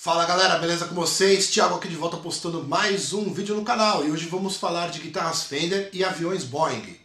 Fala galera, beleza com vocês? Thiago aqui de volta postando mais um vídeo no canal e hoje vamos falar de guitarras Fender e aviões Boeing.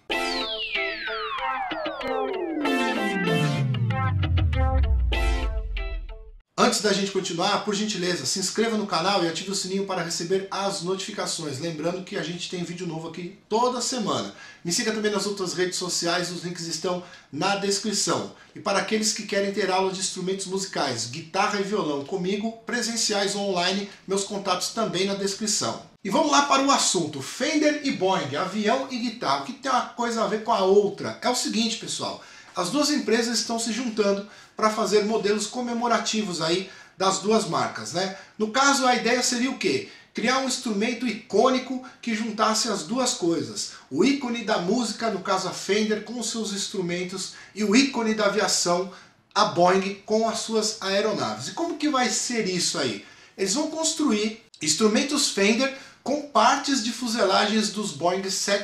Antes da gente continuar, por gentileza, se inscreva no canal e ative o sininho para receber as notificações. Lembrando que a gente tem vídeo novo aqui toda semana. Me siga também nas outras redes sociais, os links estão na descrição. E para aqueles que querem ter aula de instrumentos musicais, guitarra e violão comigo, presenciais ou online, meus contatos também na descrição. E vamos lá para o assunto, Fender e Boeing, avião e guitarra, o que tem uma coisa a ver com a outra? É o seguinte, pessoal, as duas empresas estão se juntando para fazer modelos comemorativos aí das duas marcas, né? No caso, a ideia seria o quê? Criar um instrumento icônico que juntasse as duas coisas. O ícone da música, no caso a Fender, com os seus instrumentos, e o ícone da aviação, a Boeing, com as suas aeronaves. E como que vai ser isso aí? Eles vão construir instrumentos Fender com partes de fuselagens dos Boeing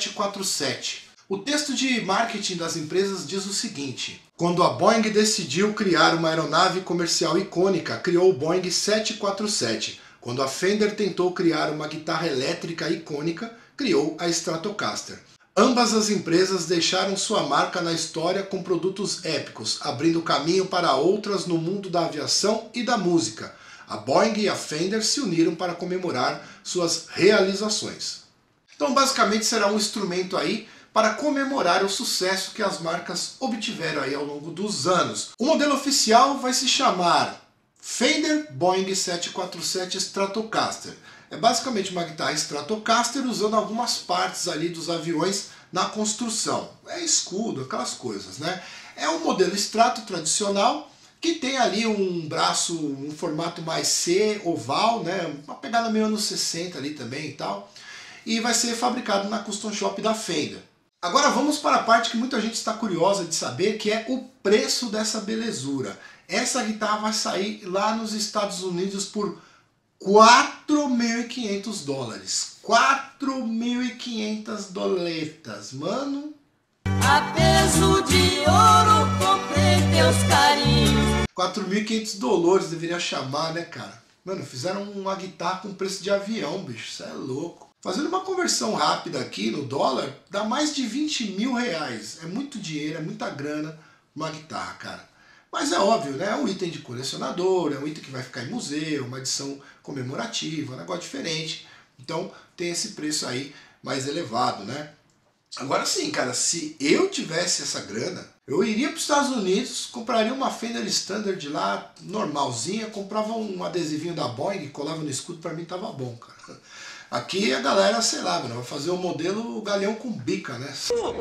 747. O texto de marketing das empresas diz o seguinte: quando a Boeing decidiu criar uma aeronave comercial icônica, criou o Boeing 747. Quando a Fender tentou criar uma guitarra elétrica icônica, criou a Stratocaster. Ambas as empresas deixaram sua marca na história com produtos épicos, abrindo caminho para outras no mundo da aviação e da música. A Boeing e a Fender se uniram para comemorar suas realizações. Então basicamente será um instrumento aí para comemorar o sucesso que as marcas obtiveram aí ao longo dos anos. O modelo oficial vai se chamar Fender Boeing 747 Stratocaster. É basicamente uma guitarra Stratocaster usando algumas partes ali dos aviões na construção. É escudo, aquelas coisas, né? É um modelo Strato tradicional que tem ali um braço, um formato mais C, oval, né? Uma pegada meio anos 60 ali também e tal. E vai ser fabricado na Custom Shop da Fender. Agora vamos para a parte que muita gente está curiosa de saber, que é o preço dessa belezura. Essa guitarra vai sair lá nos Estados Unidos por 4.500 dólares. 4.500 doletas, mano. A peso de ouro comprei teus carinhos. 4.500 dólares deveria chamar, né, cara? Mano, fizeram uma guitarra com preço de avião, bicho. Isso é louco. Fazendo uma conversão rápida aqui no dólar, dá mais de 20 mil reais. É muito dinheiro, é muita grana uma guitarra, cara. Mas é óbvio, né? É um item de colecionador, é um item que vai ficar em museu, uma edição comemorativa, um negócio diferente. Então tem esse preço aí mais elevado, né? Agora sim, cara, se eu tivesse essa grana, eu iria para os Estados Unidos, compraria uma Fender Standard lá, normalzinha, comprava um adesivinho da Boeing, colava no escudo, para mim tava bom, cara. Aqui a galera, sei lá, mano, vai fazer o modelo galeão com bica, né?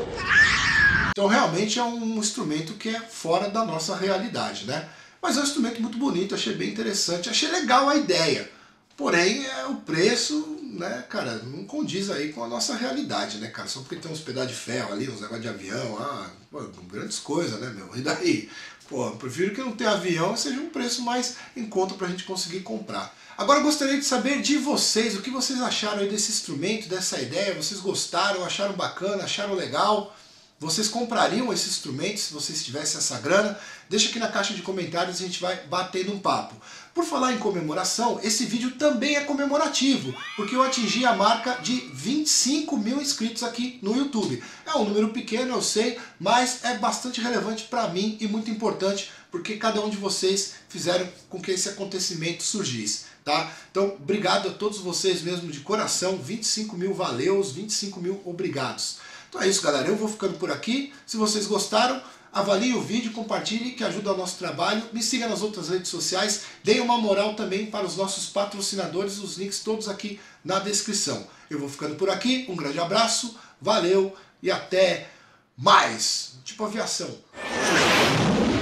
Então realmente é um instrumento que é fora da nossa realidade, né? Mas é um instrumento muito bonito, achei bem interessante, achei legal a ideia. Porém, o preço, né, cara, não condiz aí com a nossa realidade, né, cara? Só porque tem uns pedaços de ferro ali, uns negócios de avião, pô, grandes coisas, né, meu? E daí? Pô, eu prefiro que não tenha avião e seja um preço mais em conta pra gente conseguir comprar. Agora eu gostaria de saber de vocês, o que vocês acharam aí desse instrumento, dessa ideia? Vocês gostaram, acharam bacana, acharam legal? Vocês comprariam esse instrumento se vocês tivessem essa grana? Deixa aqui na caixa de comentários e a gente vai batendo um papo. Por falar em comemoração, esse vídeo também é comemorativo, porque eu atingi a marca de 25 mil inscritos aqui no YouTube. É um número pequeno, eu sei, mas é bastante relevante para mim e muito importante, porque cada um de vocês fizeram com que esse acontecimento surgisse. Tá? Então, obrigado a todos vocês mesmo de coração, 25 mil valeus, 25 mil obrigados. Então é isso, galera, eu vou ficando por aqui. Se vocês gostaram, avaliem o vídeo, compartilhem, que ajuda o nosso trabalho. Me siga nas outras redes sociais, deem uma moral também para os nossos patrocinadores, os links todos aqui na descrição. Eu vou ficando por aqui, um grande abraço, valeu e até mais. Tipo aviação.